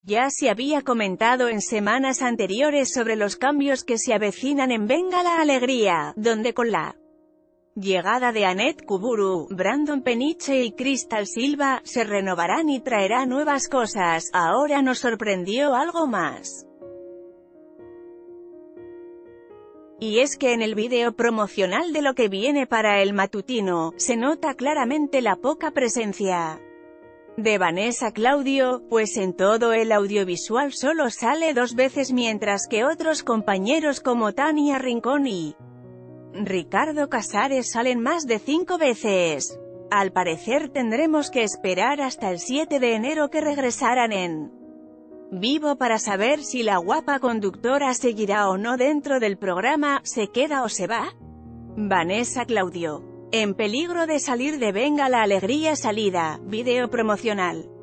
Ya se había comentado en semanas anteriores sobre los cambios que se avecinan en Venga la Alegría, donde con la llegada de Annette Kuburu, Brandon Peniche y Crystal Silva, se renovarán y traerá nuevas cosas. Ahora nos sorprendió algo más. Y es que en el vídeo promocional de lo que viene para el matutino, se nota claramente la poca presencia de Vanessa Claudio, pues en todo el audiovisual solo sale 2 veces mientras que otros compañeros como Tania Rincón y Ricardo Casares salen más de 5 veces. Al parecer tendremos que esperar hasta el 7 de enero que regresaran en vivo para saber si la guapa conductora seguirá o no dentro del programa, se queda o se va. Vanessa Claudio, en peligro de salir de Venga la Alegría salida, vídeo promocional.